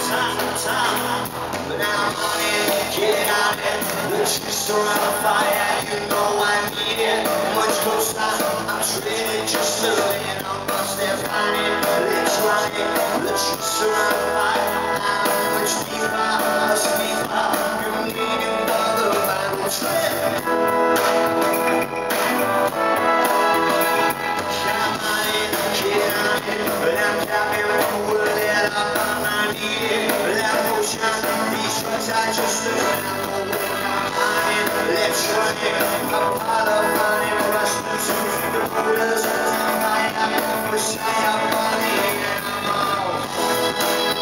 time. But now I'm on it, get out it. Let's get surrounded by fire, you know I need it. Much closer, I'm trading just a little. I'm lost there finding. Let's run it, let's get surrounded by fire. Much deeper, much deeper. You're meaning the Bible trip. But I'm driving over that I need it. That motion, these drugs I just learned. I'm going on mine. Let's run it. A pot of money, rush the truth. The Buddha's on my eye. Wish I had money and I'm out.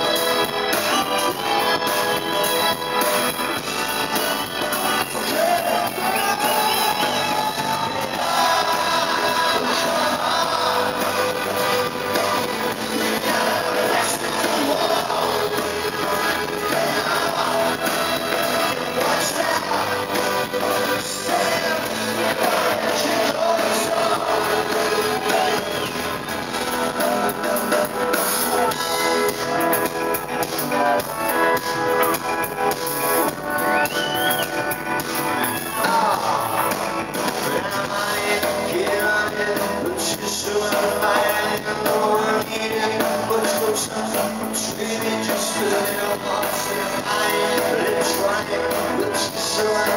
Just a little more, let's run it, let's surround.